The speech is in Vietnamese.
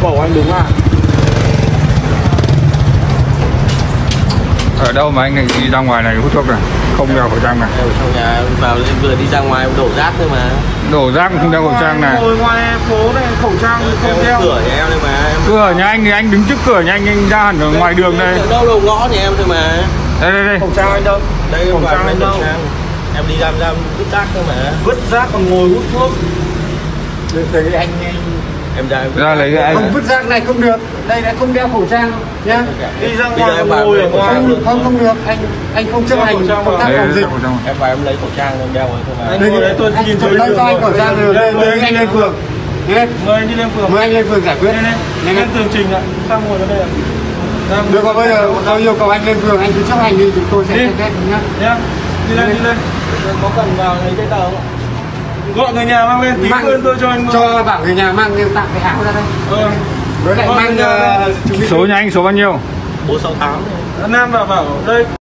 Bảo anh đúng à? Ở đâu mà anh đi ra ngoài này hút thuốc này, không đeo khẩu trang này? Ở trong nhà vào vừa đi ra ngoài đổ rác thôi mà. Đổ rác mà không đeo khẩu trang này. Ngồi ngoài phố này khẩu trang không đeo. Cửa nhà em đây mà. Cửa ở nhà anh thì anh đứng trước cửa nhà anh ra hẳn ở ngoài đường đây. Đâu đầu ngõ nhà em thôi mà. Đây. Khẩu trang anh đâu? Đây khẩu trang anh đâu? Em đi ra vứt rác thôi mà. Vứt rác còn ngồi hút thuốc. Đấy anh Em ra lấy cái anh. không vứt rác này không được. Đây đã không đeo khẩu trang nhá. Đi ra ngoài ngồi ở ngoài không được. Anh không chấp hành công tác phòng dịch. Em vào em lấy khẩu trang em đeo thôi mà. Anh ngồi đấy tôi nhìn thấy cho anh khẩu trang rồi lên anh lên phường. Mời anh đi lên phường. Mời anh lên phường giải quyết. Lên tường trình ạ. Sang ngồi ở đây ạ. Được rồi, bây giờ tôi yêu cầu anh lên phường, anh cứ chấp hành đi, chúng tôi sẽ xem xét nhá. Đi lên. Có cần vào lấy giấy tờ không ạ? Gọi người nhà mang lên, tí quên tôi cho anh. Cho bảo người nhà mang tặng cái áo ra đây. Với lại mang số nhà anh số bao nhiêu? 468. Nam vào đây.